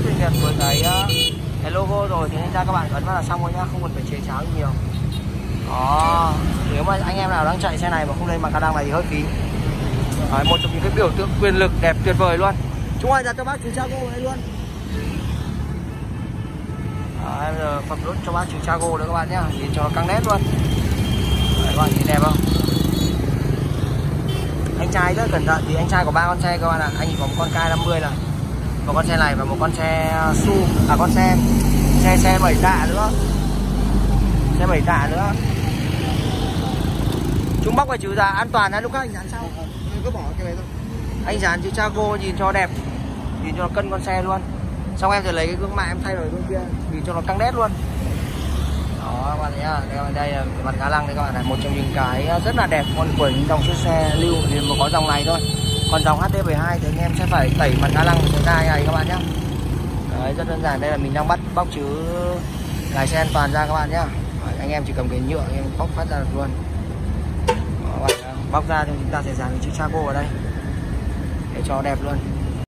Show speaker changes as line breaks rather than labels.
tiếng Nhật với cái logo rồi thì ra các bạn ấn vào là xong rồi nhá, không cần phải chế cháo nhiều. Đó, nếu mà anh em nào đang chạy xe này mà không lên mặt ca đăng này thì hơi phí. Đấy, một trong những cái biểu tượng quyền lực đẹp tuyệt vời luôn. Chúng tôi đặt cho bác chú Chago đây luôn. Đấy, giờ phẩm nốt cho bác chú Chago nữa các bạn nhá, nhìn cho nó căng nét luôn. Đấy, các bạn nhìn đẹp không? Anh trai rất cẩn thận thì anh trai có 3 con xe các bạn ạ. Anh có một con K50 này, một con xe này và một con xe con xe 7 tạ nữa. Xe 7 tạ nữa. Chúng bóc phải trừ ra an toàn đấy, lúc khác anh dán sau.
Cứ bỏ cái này thôi.
Anh dán chữ Chago nhìn cho đẹp, nhìn cho nó cân con xe luôn. Xong em sẽ lấy cái gương mạ em thay đổi gương kia, nhìn cho nó căng đét luôn. Đó các bạn thấy nhá, đây là mặt cá lăng đấy các bạn này, một trong những cái rất là đẹp con của những dòng chiếc xe lưu thì mà có dòng này thôi. Còn dòng HD72 thì anh em sẽ phải tẩy mặt cá lăng của cái này các bạn nhá. Đấy, rất đơn giản, đây là mình đang bóc chữ lái xe an toàn ra các bạn nhá. Đấy, anh em chỉ cầm cái nhựa anh em bóc phát ra được luôn. Đó, bóc ra thì chúng ta sẽ dán cái chữ Chago ở đây để cho đẹp luôn.